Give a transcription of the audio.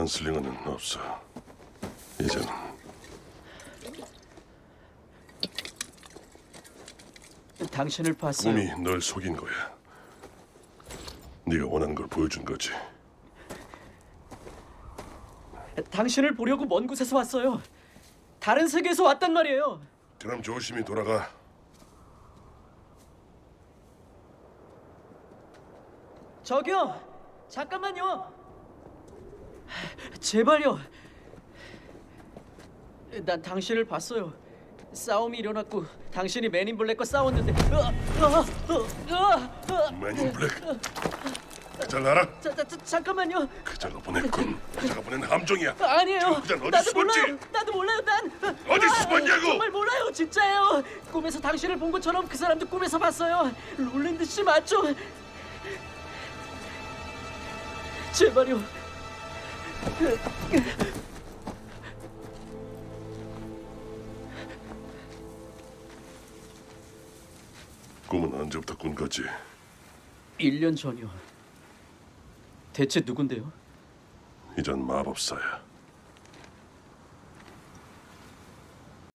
간슬링어는 없어. 이젠 당신을 봤어요. 꿈이 널 속인 거야. 네가 원하는 걸 보여준 거지. 당신을 보려고 먼 곳에서 왔어요. 다른 세계에서 왔단 말이에요. 그럼 조심히 돌아가. 저기요, 잠깐만요. 제발요. 난 당신을 봤어요. 싸움이 일어났고 당신이 맨인 블랙과 싸웠는데. 맨인 블랙. 그잘 알아? 잠깐만요. 그자가 보냈군. 그자가 보낸 함정이야. 아니에요. 그자는 어디 나도 숨었지? 몰라요. 나도 몰라요. 난 어디 숨었냐고? 정말 몰라요. 진짜예요. 꿈에서 당신을 본 것처럼 그 사람도 꿈에서 봤어요. 롤랜드 씨 맞죠? 제발요. 꿈은 언제부터 꾼 거지? 1년 전이요. 대체 누군데요? 이전 마법사야.